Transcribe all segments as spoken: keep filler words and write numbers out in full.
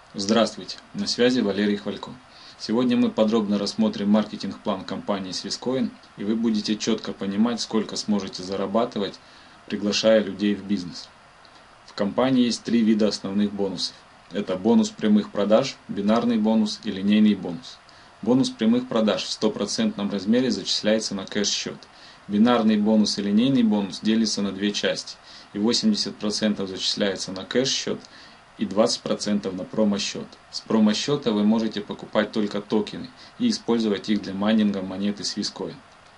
Здравствуйте, на связи Валерий Хвалько. Сегодня мы подробно рассмотрим маркетинг-план компании Swisscoin, и вы будете четко понимать, сколько сможете зарабатывать, приглашая людей в бизнес. В компании есть три вида основных бонусов. Это бонус прямых продаж, бинарный бонус и линейный бонус. Бонус прямых продаж в стопроцентном размере зачисляется на кэш-счет. Бинарный бонус и линейный бонус делятся на две части, и восемьдесят процентов зачисляется на кэш-счет и двадцать процентов на промо-счет. С промо-счета вы можете покупать только токены и использовать их для майнинга монеты Swisscoin.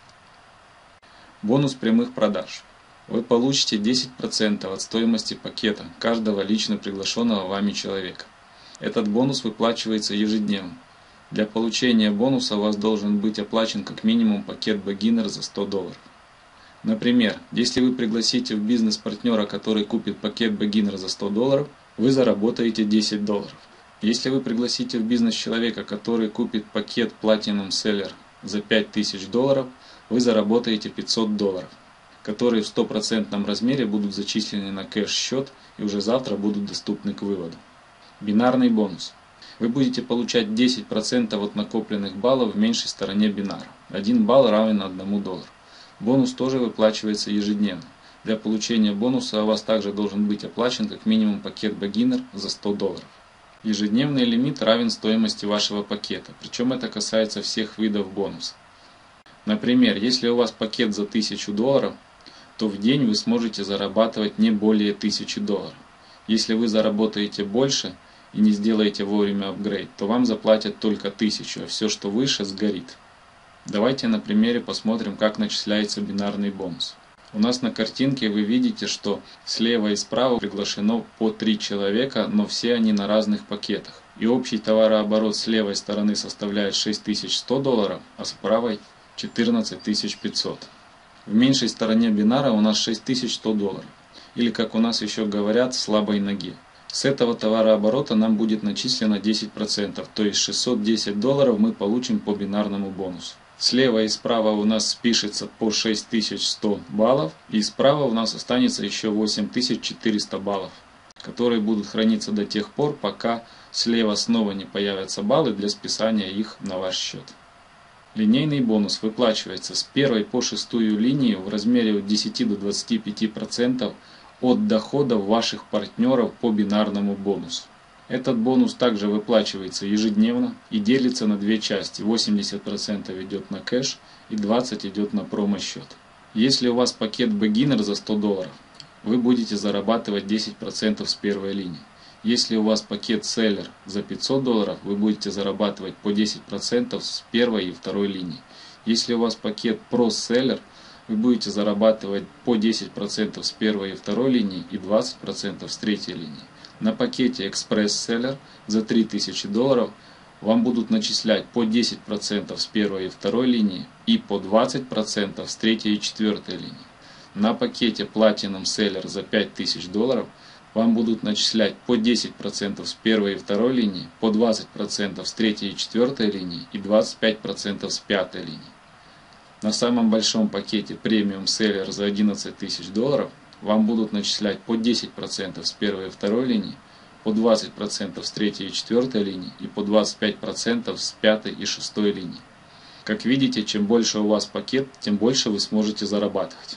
Бонус прямых продаж. Вы получите десять процентов от стоимости пакета каждого лично приглашенного вами человека. Этот бонус выплачивается ежедневно. Для получения бонуса у вас должен быть оплачен как минимум пакет Beginner за сто долларов. Например, если вы пригласите в бизнес партнера, который купит пакет Beginner за сто долларов, вы заработаете десять долларов. Если вы пригласите в бизнес человека, который купит пакет Platinum Seller за пять тысяч долларов, вы заработаете пятьсот долларов, которые в стопроцентном размере будут зачислены на кэш-счет и уже завтра будут доступны к выводу. Бинарный бонус. Вы будете получать десять процентов от накопленных баллов в меньшей стороне бинара. один балл равен одному доллару. Бонус тоже выплачивается ежедневно. Для получения бонуса у вас также должен быть оплачен как минимум пакет Beginner за сто долларов. Ежедневный лимит равен стоимости вашего пакета, причем это касается всех видов бонуса. Например, если у вас пакет за тысячу долларов, то в день вы сможете зарабатывать не более тысячи долларов. Если вы заработаете больше и не сделаете вовремя апгрейд, то вам заплатят только тысячу, а все, что выше, сгорит. Давайте на примере посмотрим, как начисляется бинарный бонус. У нас на картинке вы видите, что слева и справа приглашено по три человека, но все они на разных пакетах. И общий товарооборот с левой стороны составляет шесть тысяч сто долларов, а с правой четырнадцать тысяч пятьсот. В меньшей стороне бинара у нас шесть тысяч сто долларов. Или, как у нас еще говорят, слабой ноге. С этого товарооборота нам будет начислено десять процентов, то есть шестьсот десять долларов мы получим по бинарному бонусу. Слева и справа у нас спишется по шесть тысяч сто баллов, и справа у нас останется еще восемь тысяч четыреста баллов, которые будут храниться до тех пор, пока слева снова не появятся баллы для списания их на ваш счет. Линейный бонус выплачивается с первой по шестую линию в размере от десяти до двадцати пяти процентов от доходов ваших партнеров по бинарному бонусу. Этот бонус также выплачивается ежедневно и делится на две части. восемьдесят процентов идет на кэш и двадцать процентов идет на промо-счет. Если у вас пакет Beginner за сто долларов, вы будете зарабатывать десять процентов с первой линии. Если у вас пакет Seller за пятьсот долларов, вы будете зарабатывать по десять процентов с первой и второй линии. Если у вас пакет Pro Seller, вы будете зарабатывать по десять процентов с первой и второй линии и двадцать процентов с третьей линии. На пакете Express Seller за три тысячи долларов вам будут начислять по десять процентов с первой и второй линии и по двадцать процентов с третьей и четвертой линии. На пакете Platinum Seller за пять тысяч долларов вам будут начислять по десять процентов с первой и второй линии, по двадцать процентов с третьей и четвертой линии и двадцать пять процентов с пятой линии. На самом большом пакете Premium Seller за одиннадцать тысяч долларов вам будут начислять по десять процентов с первой и второй линии, по двадцать процентов с третьей и четвертой линии и по двадцать пять процентов с пятой и шестой линии. Как видите, чем больше у вас пакет, тем больше вы сможете зарабатывать.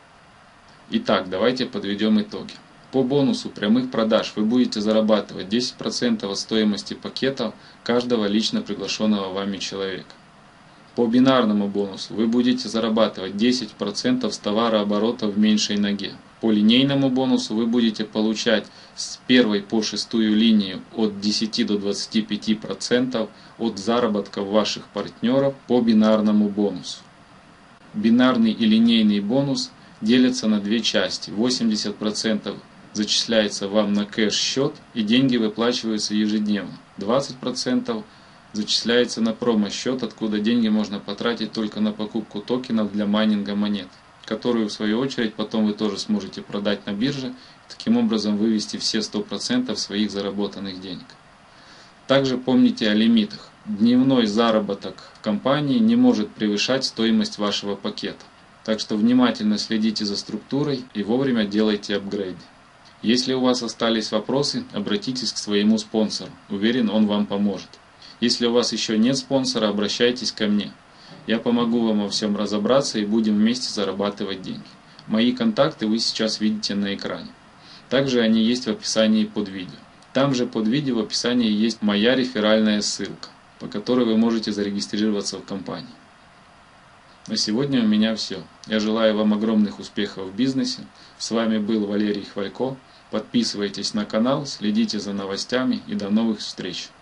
Итак, давайте подведем итоги. По бонусу прямых продаж вы будете зарабатывать десять процентов от стоимости пакета каждого лично приглашенного вами человека. По бинарному бонусу вы будете зарабатывать десять процентов с товарооборота в меньшей ноге. По линейному бонусу вы будете получать с первой по шестую линию от десяти до двадцати пяти процентов от заработков ваших партнеров по бинарному бонусу. Бинарный и линейный бонус делятся на две части. восемьдесят процентов зачисляется вам на кэш-счет и деньги выплачиваются ежедневно. двадцать процентов зачисляется на промо-счет, откуда деньги можно потратить только на покупку токенов для майнинга монет, которую в свою очередь потом вы тоже сможете продать на бирже и таким образом вывести все сто процентов своих заработанных денег. Также помните о лимитах. Дневной заработок в компании не может превышать стоимость вашего пакета. Так что внимательно следите за структурой и вовремя делайте апгрейды. Если у вас остались вопросы, обратитесь к своему спонсору. Уверен, он вам поможет. Если у вас еще нет спонсора, обращайтесь ко мне. Я помогу вам во всем разобраться и будем вместе зарабатывать деньги. Мои контакты вы сейчас видите на экране. Также они есть в описании под видео. Там же под видео в описании есть моя реферальная ссылка, по которой вы можете зарегистрироваться в компании. На сегодня у меня все. Я желаю вам огромных успехов в бизнесе. С вами был Валерий Хвалько. Подписывайтесь на канал, следите за новостями и до новых встреч.